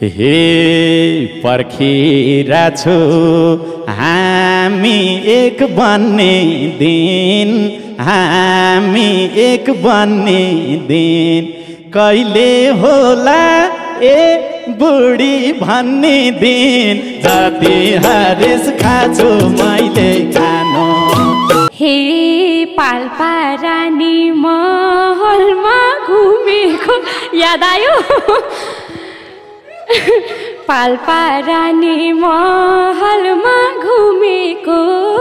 हे पर्खिरहेछु हामी एक बन्ने दिन, हामी एक बन्ने दिन कहिले होला ए बुढी भन्ने दिन, जति हरेस खाछु मैले खानु। हे पाल्पा रानी महलमा घुमेको याद आयो पाल्पा रानी महलमा घुमेको,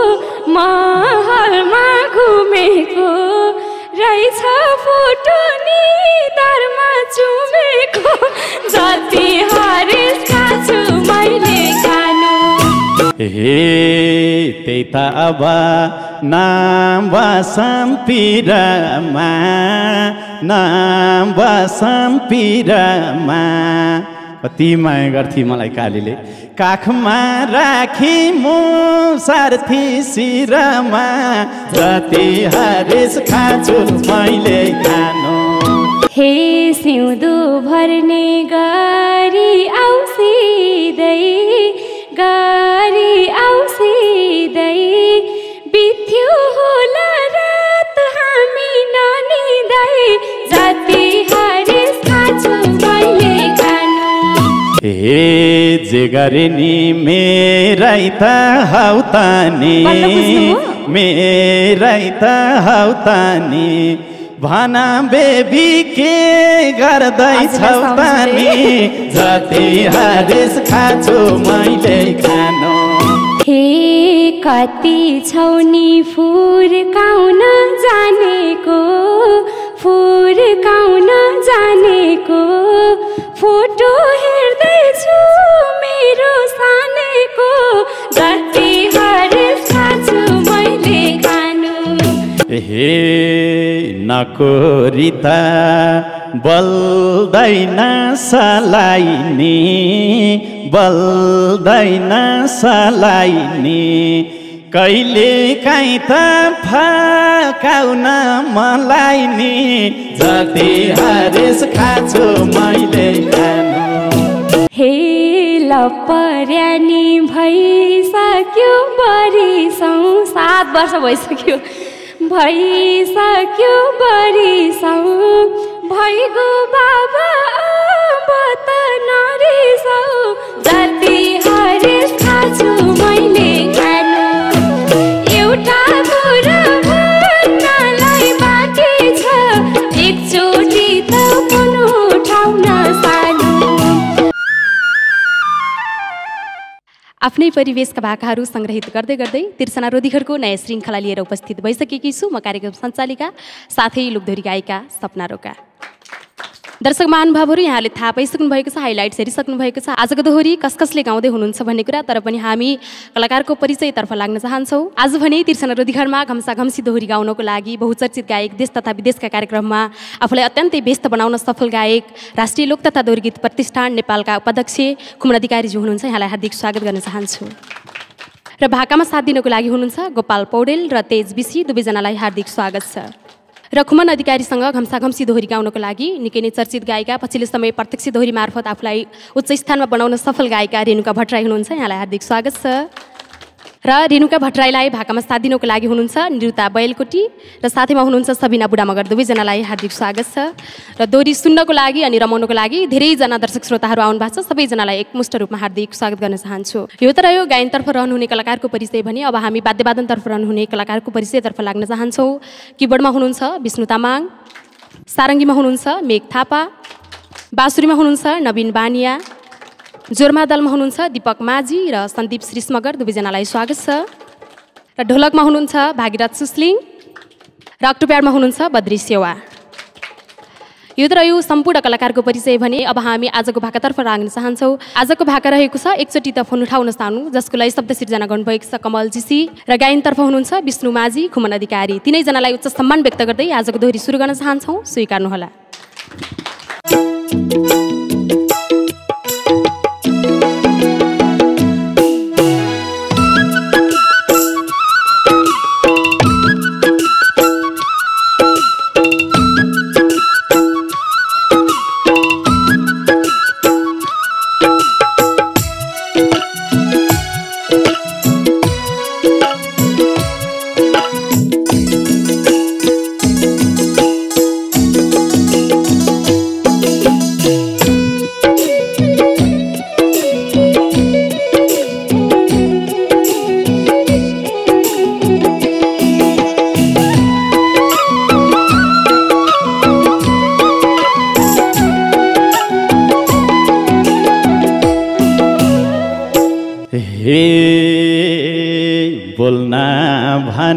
महलमा घुमेको रहेछ फोटो नि दरमा चुमेको, जति हरेस खाछु मैले खानु। हे त्यही त अब नाम बसम पिरमा, नाम बसम पिरमा। कति माया गर्थे मलाई कालीले, काखमा राखी मो सारथी शिरमा, जति हरेस खाछु मैले खानु। हे सिउँदो भर्ने गरी औसिँदै, गरी औसिँदै बित्यो होला रात हामी ननिँदै, जति हरेस खाछु मैले खानु। हे जे गरे नि मेरै त हौ त नि, मेरै त हौ त नि, भना बेबी के गर्दैछौ त नि, जति हरेस खाछु मैले खानु। हे कति छौ नि फुर्काउन जानेको, फुर्काउन जानेको, फोटो हेर्दैछु मेरो सानेको, जति हरेस खाछु मैले खानु। हे नकोरिता बल्दैन सलाइनी, बल्दैन सलाइनी कहिले काहीँ त फकाउन मलाई नि, जति हरेस खाछु मैले खानु। हे लपर्यानी भइसक्यो बरिसौँ, 7 वर्ष भइसक्यो, भइसक्यो बरिसौँ, भइगो बाबा अब त नरिसौ, जति हरेस खाछु मैले खानु। एउटा कुरा भन्नलाई बाँकी छ, एकचोटि त मन उठाउन सानो। आफ्नै परिवेशका भाकाहरू सङ्ग्रहित गर्दै गर्दै तिर्सना रोधीघरको नयाँ श्रृङ्खला लिएर उपस्थित भइसकेकी छु म, कार्यक्रम सञ्चालिका साथै लोकदोहोरी गायिका सपना रोका। दर्शक महानुभावहरू, यहाँले थाहा पाइसक्नु भएको छ, हाइलाइट्स हेरिसक्नु भएको छ आजको दोहोरी कस कसले गाउँदै हुनुहुन्छ भन्ने कुरा। तर पनि हामी कलाकारको परिचयतर्फ लाग्न चाहन्छौँ। आज भने तिर्सना रोधीघरमा घम्साघम्सी दोहोरी गाउनको लागि बहुचर्चित गायक देश तथा विदेशका कार्यक्रममा आफूलाई अत्यन्तै व्यस्त बनाउन सफल गायक, राष्ट्रिय लोक तथा दोहोरी गीत प्रतिष्ठान नेपालका उपाध्यक्ष खुमन अधिकारीजी हुनुहुन्छ। यहाँलाई हार्दिक स्वागत गर्न चाहन्छु। र भाकामा साथ दिनको लागि हुनुहुन्छ गोपाल पौडेल र तेज बिसी, दुवैजनालाई हार्दिक स्वागत छ। र खुमन अधिकारीसँग घम्साघम्सी दोहोरी गाउनको लागि निकै नै चर्चित गायिका, पछिल्लो समय प्रत्यक्ष दोहोरी मार्फत आफूलाई उच्च स्थानमा बनाउन सफल गायिका रेणुका भट्टराई हुनुहुन्छ। यहाँलाई हार्दिक स्वागत छ। र रेणुका भट्टराईलाई भाकामा साथ दिनको लागि हुनुहुन्छ निरुता बैलकोटी र साथैमा हुनुहुन्छ सबिना बुढा मगर, दुवैजनालाई हार्दिक स्वागत छ। र दोहोरी सुन्नको लागि अनि रमाउनको लागि धेरैजना दर्शक श्रोताहरू आउनु भएको छ, सबैजनालाई एकमुष्ट रूपमा हार्दिक स्वागत गर्न चाहन्छु। यो त रह्यो गायनतर्फ रहनुहुने कलाकारको परिचय भने, अब हामी वाद्यवादनतर्फ रहनुहुने कलाकारको परिचयतर्फ लाग्न चाहन्छौँ। किबोर्डमा हुनुहुन्छ विष्णु तामाङ, सारङ्गीमा हुनुहुन्छ मेघ थापा, बाँसुरीमा हुनुहुन्छ नवीन बानिया, जोरमा दलमा हुनुहुन्छ दीपक माझी र सन्दीप श्रीष मगर, दुवैजनालाई स्वागत छ। र ढोलकमा हुनुहुन्छ भागीरथ सुस्लिङ र अक्टोप्याडमा हुनुहुन्छ बद्री सेवा। यो त रह्यो सम्पूर्ण कलाकारको परिचय भने। अब हामी आजको भाकातर्फ लाग्न चाहन्छौँ। आजको भाका रहेको छ एकचोटि त फोन उठाउन सानो, जसको लागि शब्द सिर्जना गर्नुभएको छ कमल जीसी, र गायनतर्फ हुनुहुन्छ विष्णु माझी, खुमन अधिकारी। तीनैजनालाई उच्च सम्मान व्यक्त गर्दै आजको दोहोरी सुरु गर्न चाहन्छौँ, स्वीकार्नुहोला।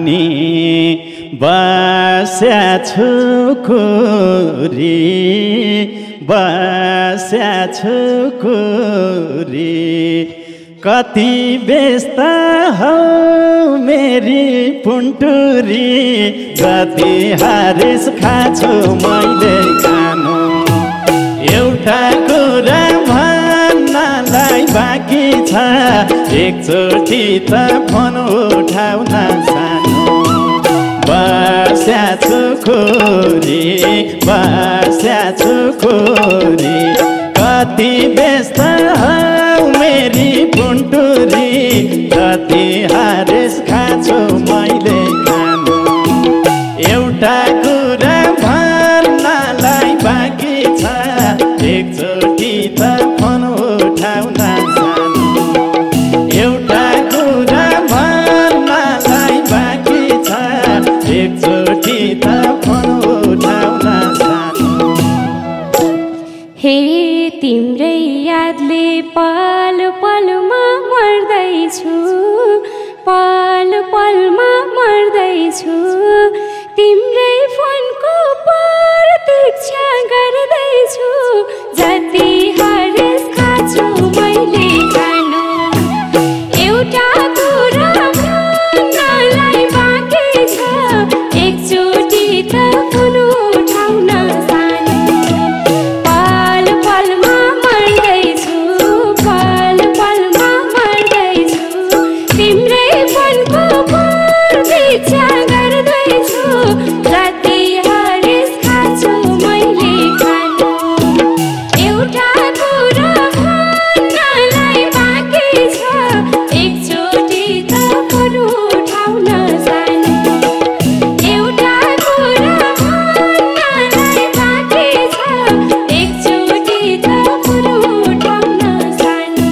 पनि बस्या छु कुरी बस्या छु कुरी कति व्यस्त हौ मेरी पुन्टुरी कति हारिस खाछु मैले खानु एउटा कुरा भन्नलाई बाँकी छ एकचोटि त फोन उठाउन सानो बस्या छु खोरी बस्या छु खोरी कति व्यस्त हौ मेरी पुन्टुरी कति हारिस खाछु मैले खानु एउटा कुरा भन्नलाई बाँकी छ एकचोटि त फोन उठाउन सानो एउटा कुरा भन्नलाई बाँकी छ एकचोटि त फोन उठाउन सानो हे तिम्रै यादले पल पलमा मर्दैछु पल पलमा मर्दैछु तिम्रै फोनको प्रतीक्षा गर्दैछु जति हारिस खाछु मैले खानु एउटा कुरा भन्नलाई बाँकी छ एकचोटि त फोन उठाउन सानो पल पलमा मर्दैछु पल पलमा मर्दैछु तिम्रै फोनको प्रतीक्षा गर्दैछु जति हारिस खाछु मैले खानु एउटा कुरा भन्नलाई बाँकी छ एकचोटि त फोन उठाउन सानो एउटा कुरा भन्नलाई बाँकी छ एकचोटि त फोन उठाउन सानो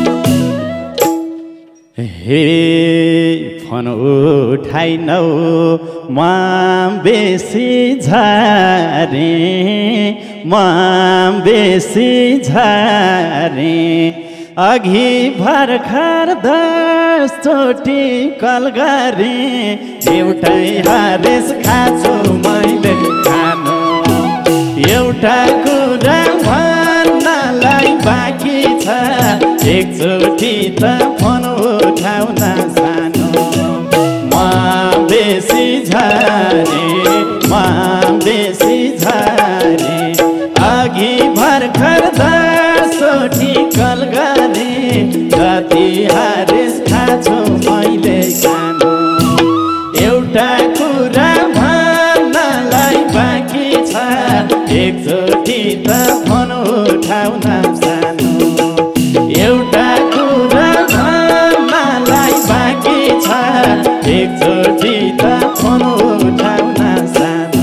हे फोन उठाइनौ म बेसी झारे म बेसी झारे अघि भर्खर 10 चोटि कल गरे एउटै हारिस खाछु मैले खानु एउटा कुरा भन्नलाई बाँकी छ एकचोटि त फोन उठाउन सानो म बेसी झारे म बेसी झारे अघि भर्खर 10 चोटि कल गरे कति हारिस खाछु मैले खानु एउटा कुरा भन्नलाई बाँकी छ एकचोटि त फोन उठाउन सानो एउटा कुरा भन्नलाई बाँकी छ एकचोटि त फोन उठाउन सानो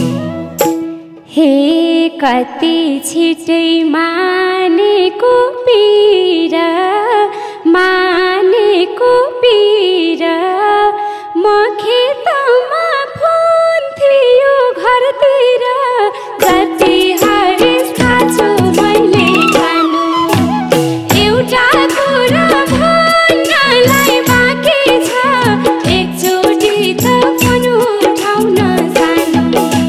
हे कति छिटै मानेको पीडा मानेको पीडा म खेतमा फोन थियो घरतिर जति हारिस खाछु मैले खानु एउटा कुरा भन्नलाई बाँकी छ एकचोटि त फोन उठाउन सानो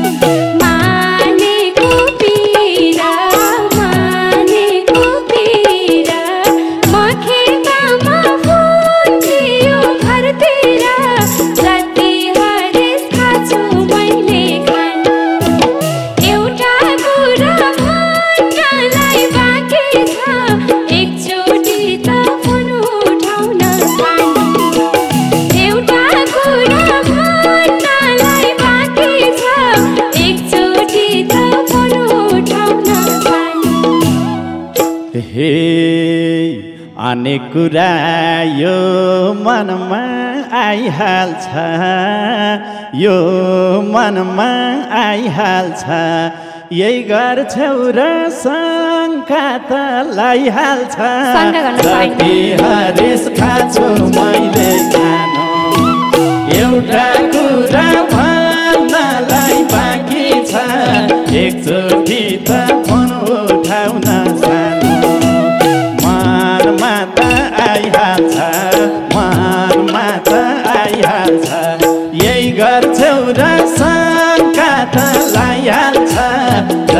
मानेको पीडा मानेको पीडा म खेतमा फोन थियो घरतिर जति हारिस खाछु मैले खानु एउटा कुरा भन्नलाई बाँकी छ एकचोटि त फोन उठाउन सानो एउटा कुरा भन्नलाई बाँकी छ एकचोटि त फोन उठाउन सानो हे अनेक कुरा यो मनमा आइहाल्छ यो मनमा आइहाल्छ यही गर्छौ र शङ्का त लाइहाल्छ जति हारिस खाछु मैले खानु एउटा कुरा भन्नलाई बाँकी छ एकचोटि त फोन उठाउन सानो मनमा त आइहाल्छ मनमा त आइहाल्छ यही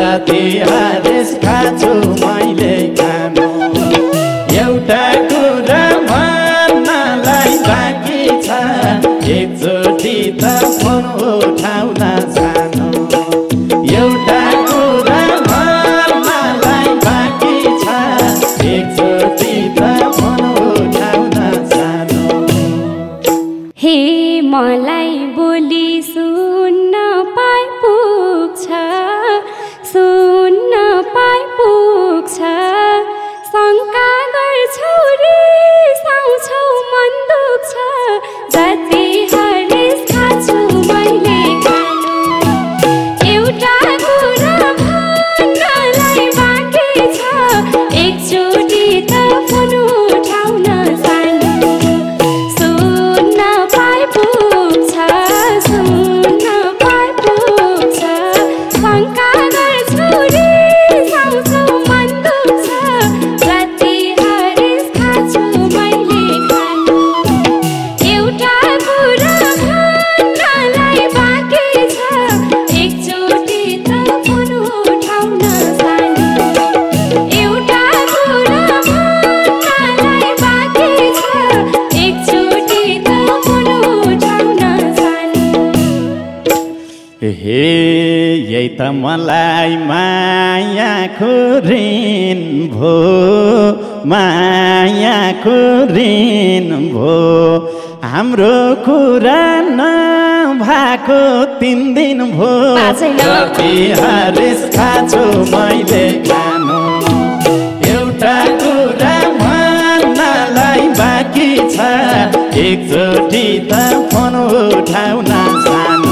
जति हरेस खाछु मैले खानु एउटा कुरा भन्नलाई बाँकी छ एकचोटि त फोन उठाउन जानु एउटा कुरा भन्नलाई बाँकी छ एकचोटि त फोन उठाउन जानु हे मलाई बोली सुन्न पाइ पुग्छ सुन्न पाइ पुग्छ शङ्का गर्छौ रिसाउँछौ मन दुख्छ जति हरेस खाछु मैले खानु एउटा कुरा भन्नलाई बाँकी छ एकचोटि त फोन उठाउन जानु सुन्न पाइ पुग्छ सुन्न पाइ पुग्छ शङ्का गर्छौ रिसाउँछौ मन दुख्छ जति हरेस खाछु मैले खानु एउटा कुरा भन्नलाई बाँकी छ एकचोटि त फोन उठाउन जानु एउटा कुरा भन्नलाई बाँकी छ एकचोटि त फोन उठाउन जानु हे यही त मलाई मायाको ऋण भो मायाको ऋण भो हाम्रो कुरा नभएको 3 दिन भो जति हरेस खाछु मैले खानु एउटा कुरा भन्नलाई बाँकी छ एकचोटि त फोन उठाउन जानु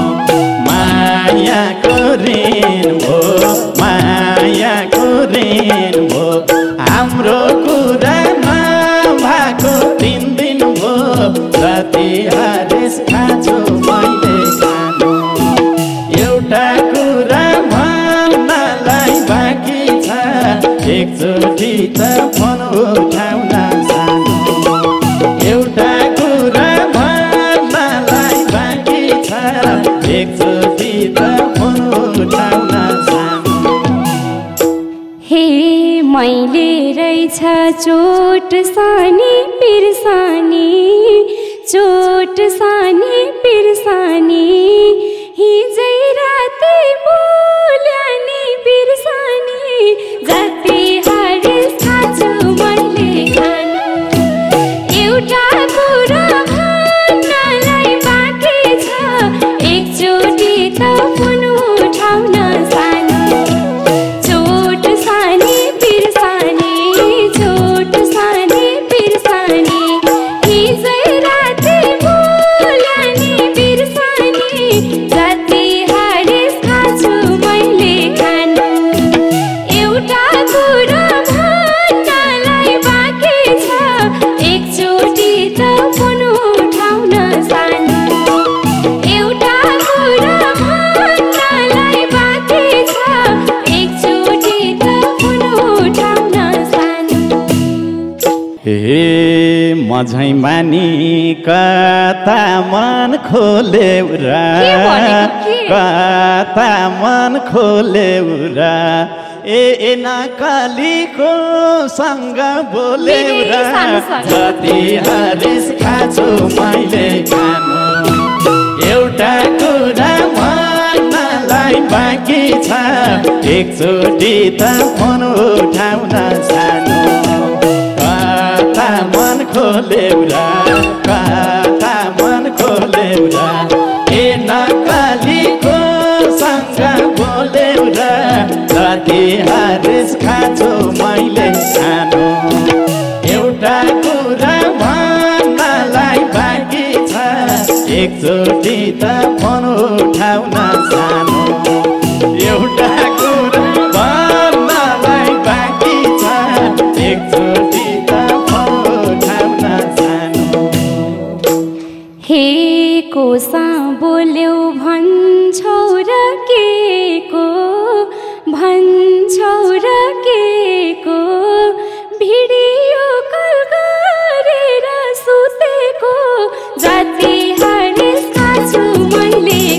मायाको ऋण भो मायाको ऋण भो हाम्रो कुरा नभएको 3 दिन भो जति हरेस खाछु मैले खानु एउटा कुरा भन्नलाई बाँकी छ एकचोटि त फोन उठाउन जानु एउटा कुरा भन्नलाई बाँकी छ एकचोटि त फोन उठाउन जानु हे मैले रहेछ चोट सानी पिर्सानी चोट सानी पिर्सानी हिजै राति बोल्यानी बिर्सानी जति हरेस खाछु मैले खानु एउटा कुरा भन्नलाई बाँकी छ एकचोटि त फोन उठाउन जानु चोट सानी पिर्सानी हिजै राति बोल्यानी बिर्सानी जति हरेस खाछु मैले खानु एउटा कुरा भन्नलाई बाँकी छ एकचोटि त फोन उठाउन जानु एउटा कुरा भन्नलाई बाँकी छ एकचोटि त फोन उठाउन जानु हे मझै मानी कता मन खोल्यौ र कता मन खोल्यौ र ए नकलीको सँग बोल्यौ र जति हरेस खाछु मैले खानु एउटा कुरा भन्नलाई बाँकी छ एकचोटि त फोन उठाउन जानु कता मन खोल्यौ र कता मन खोल्यौ र ए नकलीको सँग बोल्यौ र जति हरेस खाछु मैले खानु एउटा कुरा भन्नलाई बाँकी छ एकचोटि त फोन उठाउन जानु एउटा कुरा भन्नलाई बाँकी छ एकचोटि त फोन उठाउन जानु हे कोसा बोल्यौ भन्छौ र के को भिडियो कल गरेर सुतेको जति हरेस खाछु मैले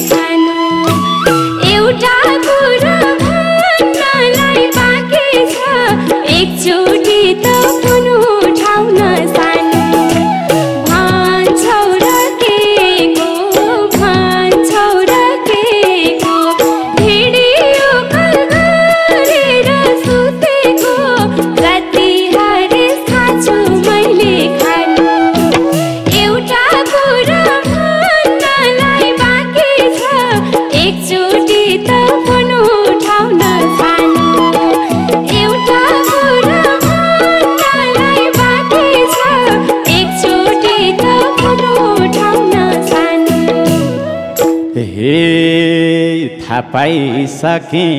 थाहा पाइसके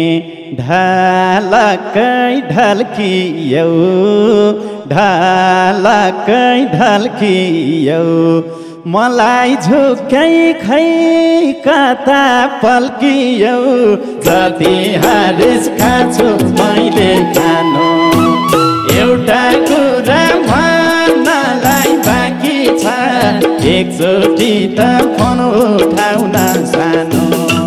ढलकै ढल्कियौ ढलकै ढल्कियौ मलाई झुकै खै कता पल्कियौ जति हारिस खाछु मैले खानु एउटा कुरा भन्नलाई बाँकी छ एकचोटि त फोन उठाउन सानो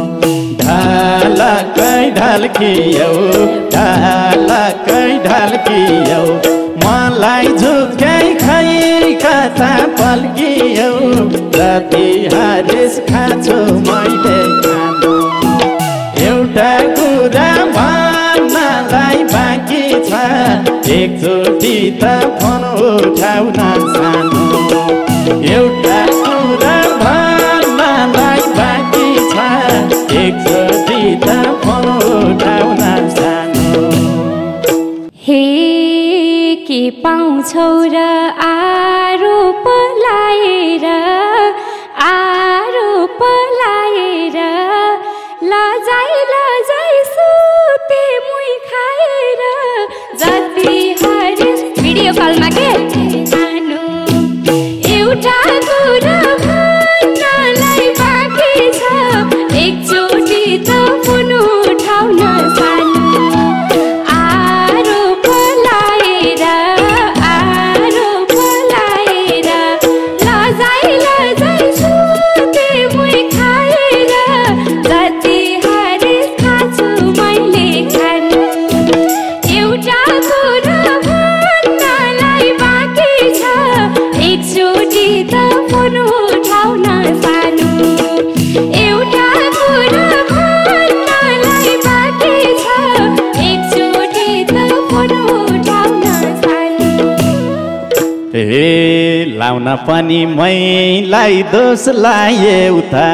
ढलकै ढल्कियौ ढलकै ढल्कियौ मलाई झुकै खै कता पल्कियौ जति हारिस खाछु मैले खानु एउटा कुरा भन्नलाई बाँकी छ एकचोटि त फोन उठाउन सानो एउटा कुरा भन्नलाई बाँकी छ एकचोटि त फोन उठाउन सानो हे के पाउँछौ र आरोप लाएर लजाई लजाई सुते मुई खाएर जति हारिस भिडियो कलमा के सानो एउटा कुरा भन्नलाई बाँकी छ एकचोटि त फोन उठाउन सानो आरोप लाएर लजाई लजाई सुते मुई खाएर जति हारिस खाछु मैले खानु एउटा कुरा भन्नलाई बाँकी छ एकचोटि त फोन उठाउन सानो एउटा कुरा भन्नलाई बाँकी छ एकचोटि त फोन उठाउन सानो लाउन पनि मैलाई दोष लाए उता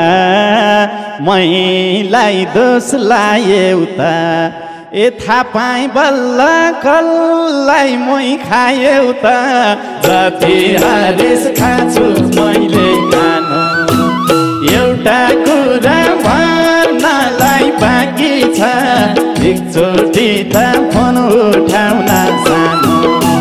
मैलाई दोष लाए उता थाहा पाएँ बल्ल कल्लाई मै खाए उता जति हारिस खाछु मैले खानु एउटा कुरा भन्नलाई बाँकी छ एकचोटि त फोन उठाउन सानो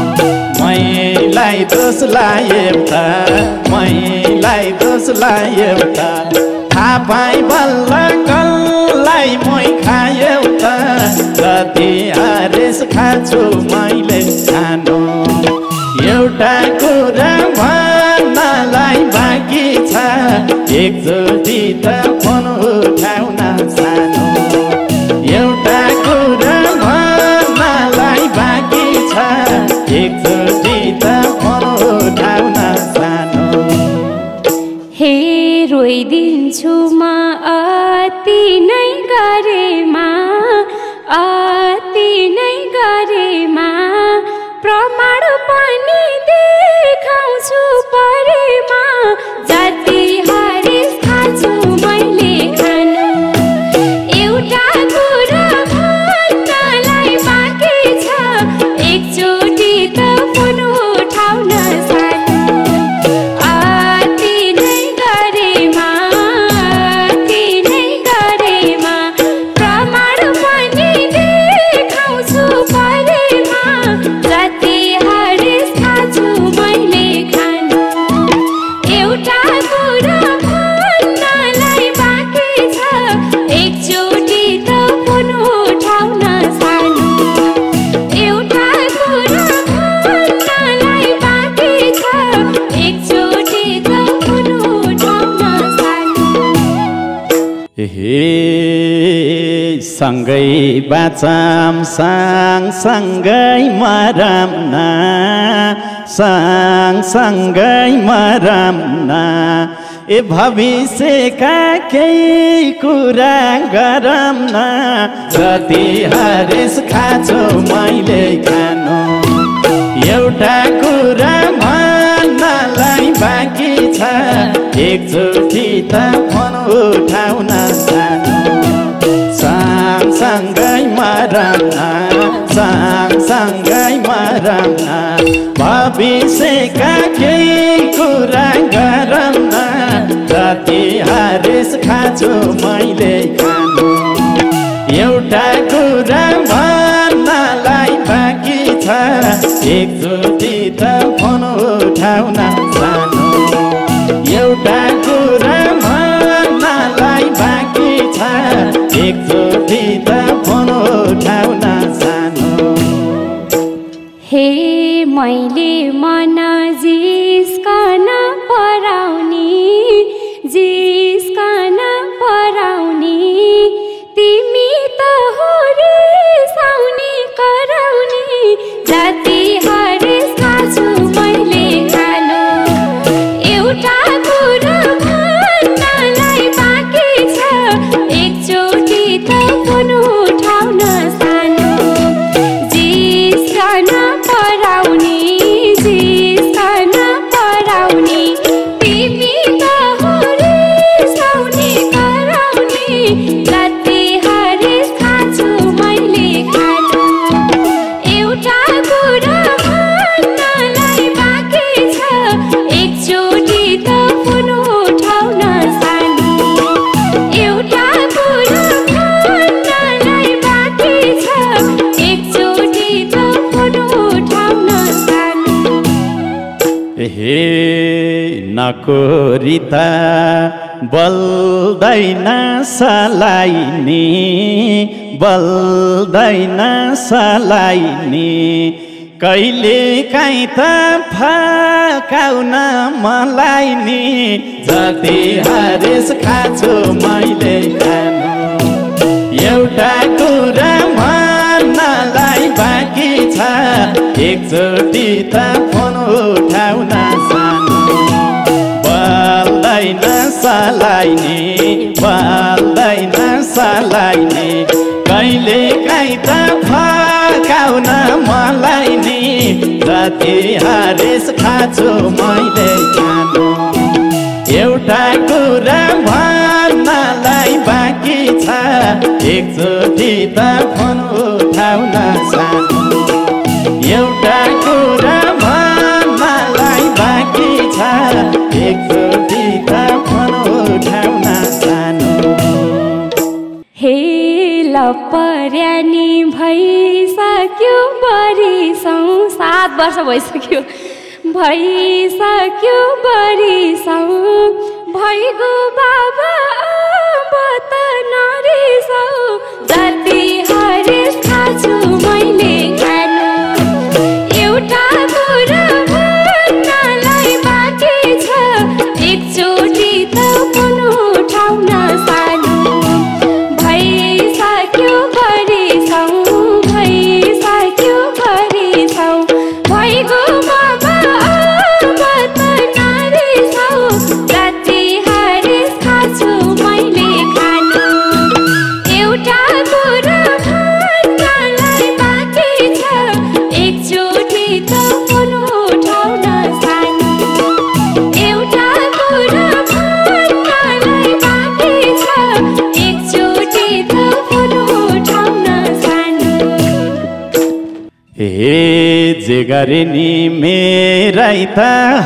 मैलाई दोष लाए उता मैलाई दोष लाए उता थाहा पाएँ बल्ल कल्लाई मै खाए उता जति हारिस खाछु मैले खानु एउटा कुरा भन्नलाई बाँकी छ एकचोटि त फोन उठाउन सानो एउटा कुरा भन्नलाई बाँकी छ एकचोटि त फोन उठाउन सानो हे रोइदिन्छु म अति नै गरेमा प्रमाण पनि देखाउँछु परेमा जति हारिस खाछु मैले खानु एउटा कुरा भन्नलाई बाँकी छ एकचोटि त फोन उठाउन सानो अति नै गरेमा प्रमाण पनि देखाउँछु परेमा जति हारिस खाछु मैले खानु एउटा कुरा भन्नलाई बाँकी छ एकचोटि त फोन उठाउन सानो एउटा कुरा भन्नलाई बाँकी छ एकचोटि त फोन उठाउन सानो सँगै बाँचम सँगसँगै मरम न सँगसँगै मरम न भविष्यका केही कुरा गरम न जति हारिस खाछु मैले खानु एउटा कुरा भन्नलाई बाँकी छ एकचोटि त फोन उठाउन सानो सँगसँगै मरम सँगसँगै मरम भविष्यका केही कुरा गरम न जति हारिस खाछु मैले खानु एउटा कुरा भन्नलाई बाँकी छ एकचोटि त फोन उठाउन सानो एउटा कुरा भन्नलाई बाँकी छ एकचोटि त फोन उठाउन सानो हे मैले मन जिस्कन पराउने तिमी त हो रिसाउने कराउने जति हरेस खाछु मैले खानु एउटा कुरा भन्नलाई बाँकी छ एकचोटि त फोन उठाउन सानो जिस्कन पराउने तिमी त हो रिसाउने कराउने जति हरेस खाछु मैले खानु एउटा कुरा भन्नलाई बाँकी छ एकचोटि त फोन उठाउन सानो एउटा कुरा भन्नलाई बाँकी छ एकचोटि त फोन उठाउन सानो हे नकोरिता बल्दैन सलाइनी कहिले काहीँ त फकाउन मलाई नि जति हरेस खाछु मैले खानु एउटा कुरा भन्नलाई बाँकी छ एकचोटि त फोन उठाउन सानो बल्दैन सलाइने कहिले काहीँ त फकाउन मलाई नि जति हरेस खाछु मैले खानु एउटा कुरा भन्नलाई बाँकी छ एकचोटि त फोन उठाउन सानो एउटा कुरा भन्नलाई बाँकी छ एकचोटि त फोन उठाउन सानो हे लपर्यानी भइसक्यो बरिसौँ 7 वर्ष भइसक्यो बरिसौँ भइगो बाबा बत नरिसौ जति हरेस खाछु मैले खानु एउटा कुरा भन्नलाई बाँकी छ एकचोटि त फोन उठाउन सानो भइसक्यो बरिसौँ भइगो बाबा बत नरिसौ जति हरेस खाछु मैले खानु एउटा कुरा भन्नलाई बाँकी छ एकचोटि त फोन उठाउन सानो एउटा कुरा भन्नलाई बाँकी छ एकचोटि त फोन उठाउन सानो हे जे गरे नि मेरै त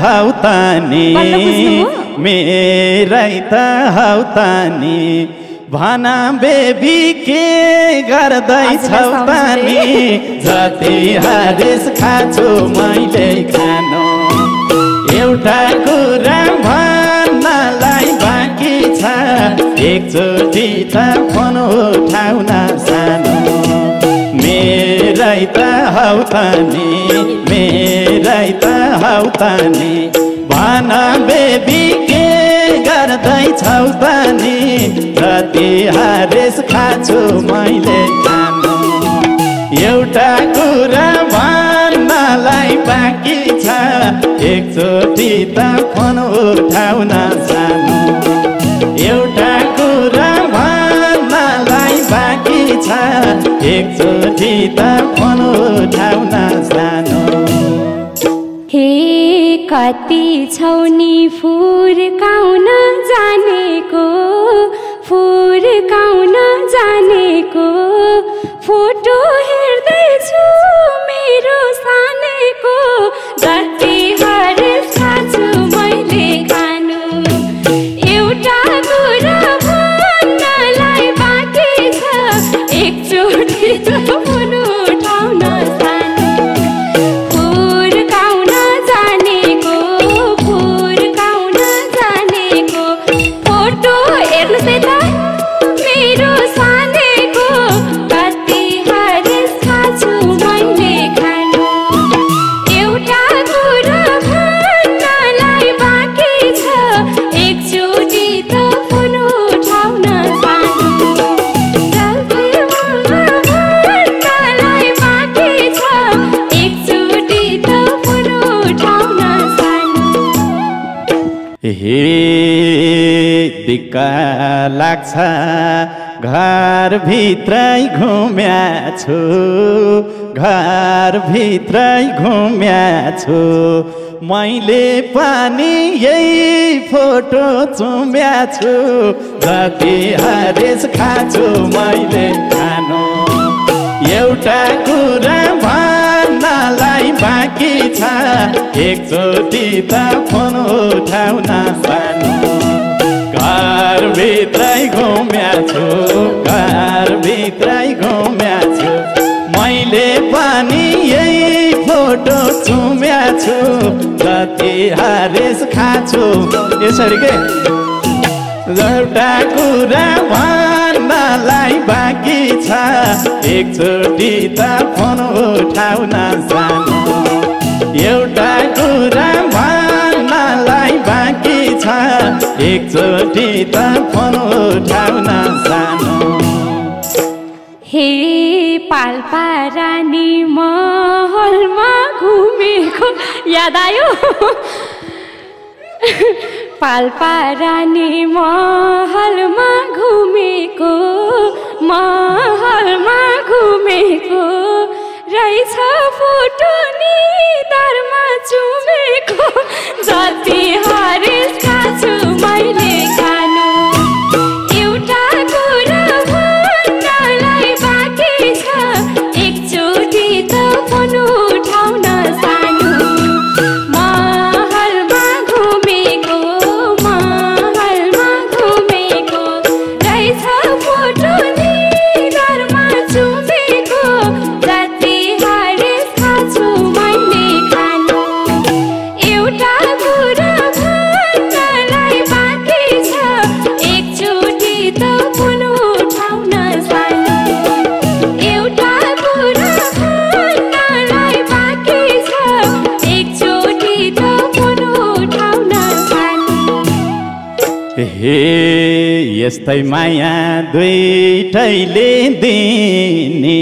हौतानी भना बेबी के गर्दैछौ तानी जति हरेस खाछु मैले खानु एउटा कुरा भन्नलाई बाँकी छ एकचोटि त फोन उठाउन सानो मेरै त हौतानी भन बेबी के गर्दैछौ तानी जति हरेस खाछु मैले खानु एउटा कुरा भन्नलाई बाँकी छ एकचोटि त फोन उठाउन सानो एउटा कुरा भन्नलाई बाँकी छ एकचोटि त फोन उठाउन सानो हे कति छौ नि फुर्काउन जानेको फोटो हेर्दैछु मेरो सानेको जति हरेस खाछु मैले खानु एउटा कुरा भन्नलाई बाँकी छ त फोन उठाउन सानो फुर्काउन जानेको फुर्काउन जानेको फोटो हेर्नुहोस् है त मेरो सानेको कति हरेस खाछु मैले खानु एउटा कुरा भन्नलाई बाँकी छ एकचोटि त फोन उठाउन सानो भन्नलाई बाँकी छ एकचोटि त फोन उठाउन सानो हे दिक्क लाग्छ घरभित्रै घुम्या छु घरभित्रै घुम्या छु मैले पनि यही फोटो चुम्या छु जति हरेस खाछु मैले खानु एउटा कुरा भन्नलाई बाँकी छ एकचोटि त फोन उठाउन सानो घरभित्रै घुम्या छु घरभित्रै घुम्या छु मैले पनि यही फोटो चुम्या छु जति हरेस खाछु यसरी के एउटा कुरा भन्नलाई बाँकी छ एकचोटि त फोन उठाउन सानो एउटा कुरा भन्नलाई बाँकी छ एकचोटि त फोन उठाउन सानो हे पाल्पा रानी महलमा घुमेको याद आयो पाल्पा रानी महलमा घुमेको रहेछ फोटो नि दरमा चुमेको जति हरेस खाछु मैले खानु एउटा कुरा भन्नलाई बाँकी छ एकचोटि त फोन उठाउन सानो महलमा घुमेको रहेछ फोटो नि दरमा चुमेको जति हरेस खाछु मैले खानु एउटा कुरा भन्नलाई बाँकी छ एकचोटि त फोन उठाउन सानो एउटा कुरा भन्नलाई बाँकी छ एकचोटि त फोन उठाउन सानो हे यस्तै माया दुईटैले दिने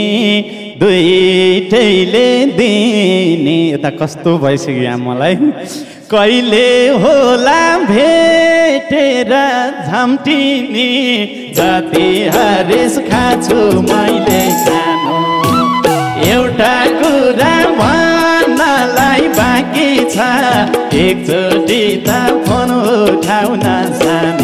दुईटैले दिने यता कस्तो भइसक्यो यहाँ मलाई कहिले होला भेटेर झम्टिने जति हरेस खाछु मैले खानु एउटा कुरा भन्नलाई बाँकी छ एकचोटि त फोन उठाउन सानो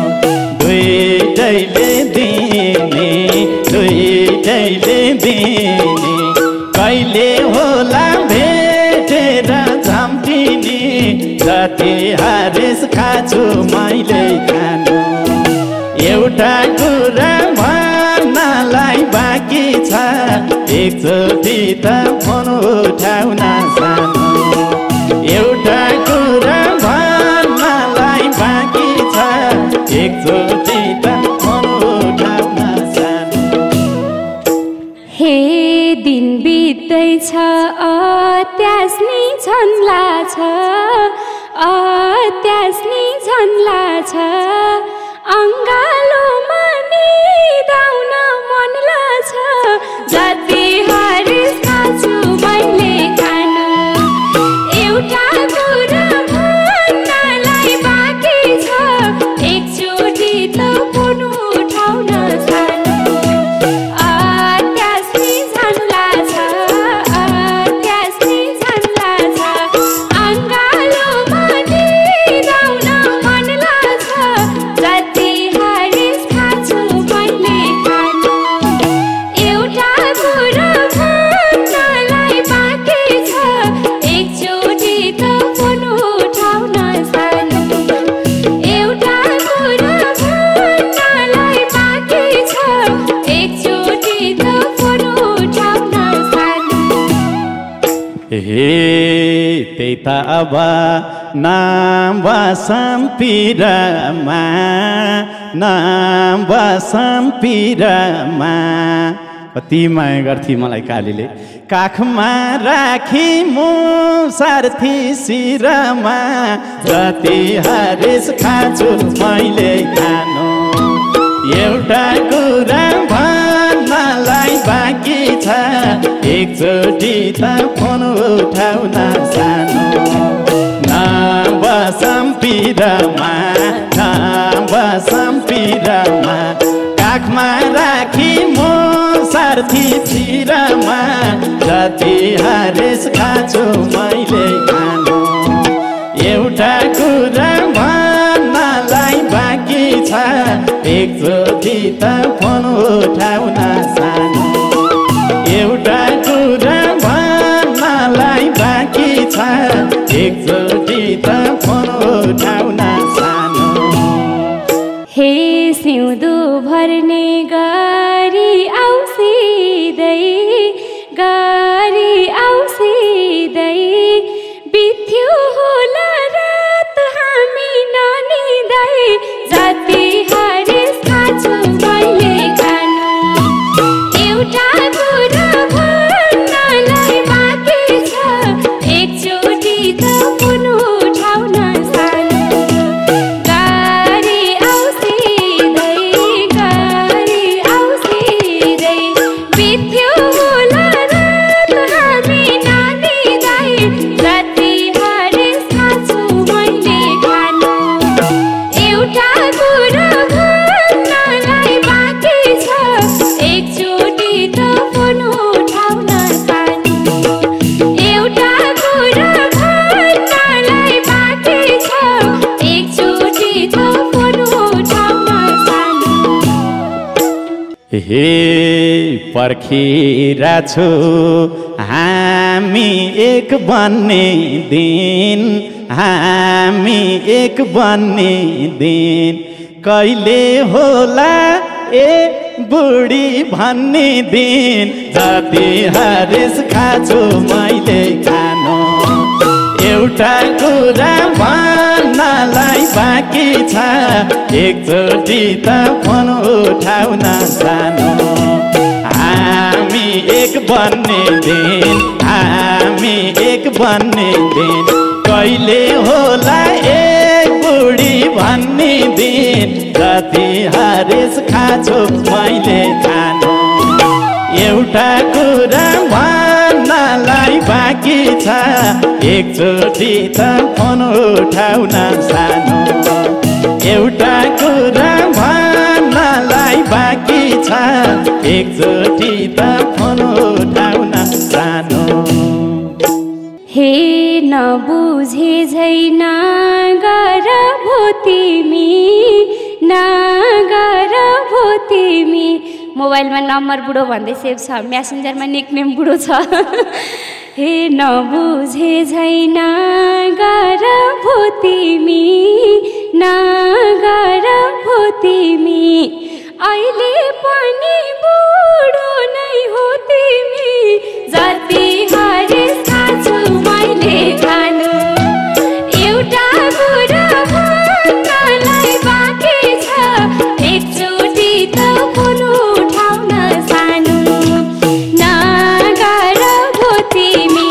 दुईटैले दिने दुईटैले दिने कहिले होला भेटेर झम्टिने जति हरेस खाछु मैले खानु एउटा कुरा भन्नलाई बाँकी छ एकचोटि त फोन उठाउन सानो एउटा कुरा भन्नलाई बाँकी छ एकचोटि त फोन उठाउन सानो हे दिन बित्दैछ अत्यास्नी झन्ला छ अत्यास्नी झन्ला छ अङ्गालोमा निदाउन मन लाग्छ जति हरेस खाछु मैले खानु एउटा कुरा भन्नलाई बाँकी छ एकचोटि त फोन उठाउन सानो अत्यास्नी झन्ला छ अत्यास्नी झन्ला छ अङ्गालोमा निदाउन मन लाग्छ हे त्यही त अब नाम बसम पिरमा नाम बसम पिरमा कति माया गर्थे मलाई कालीले काखमा राखी मो सारथी शिरमा जति हरेस खान्छु मैले खानु एउटा कुरा भन्नलाई बाँकी छ एकचोटि त फोन उठाउन सानो नबसम पिरमा नबसम पिरमा काखमा राखी मो सारथी शिरमा जति हरेस खान्छु मैले खानु एउटा कुरा भन्नलाई बाँकी छ एकचोटि त फोन उठाउन सानो एउटा कुरा भन्नलाई बाँकी छ एकचोटि त फोन उठाउन सानो हे सिउँदो भर्ने गाडी आउँसिँदै बित्यो होला रात हामी ननिँदै जति हरेस खान्छु मैले खानु एउटा कुरा भन्नलाई बाँकी छ एकचोटि त फोन उठाउन सानो गाडी आउँसिँदै बित्यो होला रात हामी ननिँदै जति हरेस खान्छु मैले खानु एउटा कुरा भन्नलाई बाँकी छ एकचोटि त फोन उठाउन सानो एउटा कुरा भन्नलाई बाँकी छ एकचोटि त फोन उठाउन सानो हे पर्खिरहेछु हामी एक बन्ने दिन हामी एक बन्ने दिन कहिले होला ए बुढी भन्ने दिन जति हरेस खान्छु मैले खानु एउटा कुरा भन्नलाई बाँकी छ एकचोटि त फोन उठाउन सानो हामी एक बन्ने दिन हामी एक बन्ने दिन कहिले होला एक बुढी भन्ने दिन जति हरेस खान्छु मैले खानु एउटा कुरा भन्नलाई बाँकी छ एकचोटि त फोन उठाउन सानो एउटा कुरा भन्नलाई बाँकी छ एकचोटि त फोन उठाउन सानो हे नबुझे झै नागर भो तिमी मोबाइलमा नम्बर बुढो भन्दै सेभ छ म्यासेन्जरमा निकनेम बुढो छ हे नबुझे झै नागर भो तिमी अहिले पनि बुढो नै हो तिमी जति हरेस खान्छु मैले खानु एउटा कुरा भन्नलाई बाँकी छ एकचोटि त फोन उठाउन सानो नागर भो तिमी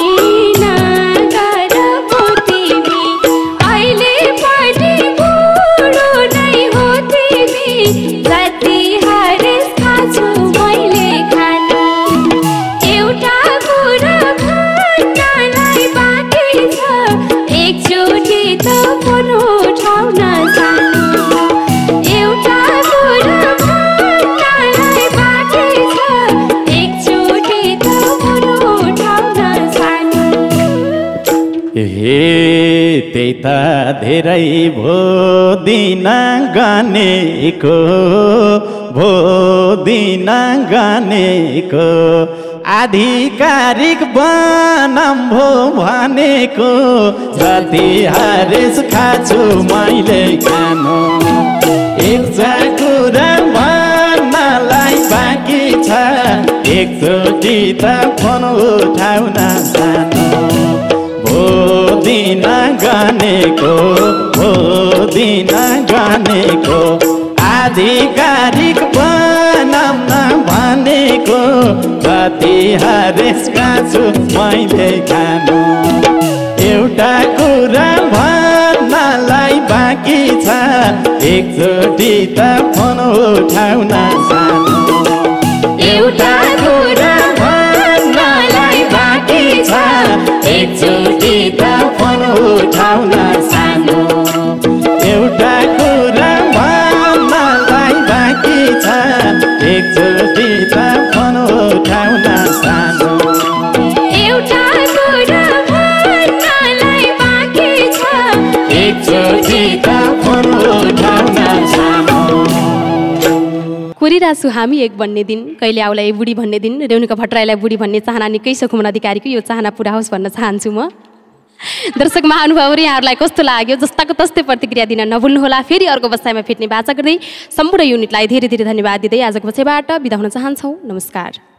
अहिले पनि बुढो नै हो तिमी जति हरेस खान्छु मैले खानु एउटा कुरा भन्नलाई बाँकी छ एकचोटि त फोन उठाउन सानो एउटा कुरा भन्नलाई बाँकी छ एकचोटि त फोन उठाउन सानो हे त्यही त धेरै भो दिन गानेको आधिकारिक बनम भो भनेको जति हरेस खान्छु मैले खानु एक कुरा भन्नलाई बाँकी छ एकचोटि त फोन उठाउन सानो दिन गनेको हो दिन गनेको आधिकारिक बनाउन भनेको कति हरेसका छु मैले खानु एउटा कुरा भन्नलाई बाँकी छ एकचोटि त फोन उठाउन सानो एउटा कुरा भन्नलाई बाँकी छ एकचोटि त फोन उठाउन सानो एउटा कुरा भन्नलाई बाँकी छ एकचोटि त फोन उठाउन सानो एउटा कुरा भन्नलाई बाँकी छ एकचोटि त फोन उठाउन सानो कोरिरहेछु हामी एक भन्ने दिन कहिले आउलाई बुढी भन्ने दिन रेणुका भट्टराईलाई बुढी भन्ने चाहना निकै छ कुमन अधिकारीको यो चाहना पुरा होस् भन्न चाहन्छु म दर्शक महानुभावहरू यहाँहरूलाई कस्तो लाग्यो जस्ताको तस्तै प्रतिक्रिया दिन नभुल्नुहोला फेरि अर्को बसाइमा भेट्ने बाचा गर्दै सम्पूर्ण युनिटलाई धेरै धेरै धन्यवाद दिँदै आजको बसाइबाट बिदा हुन चाहन्छौँ नमस्कार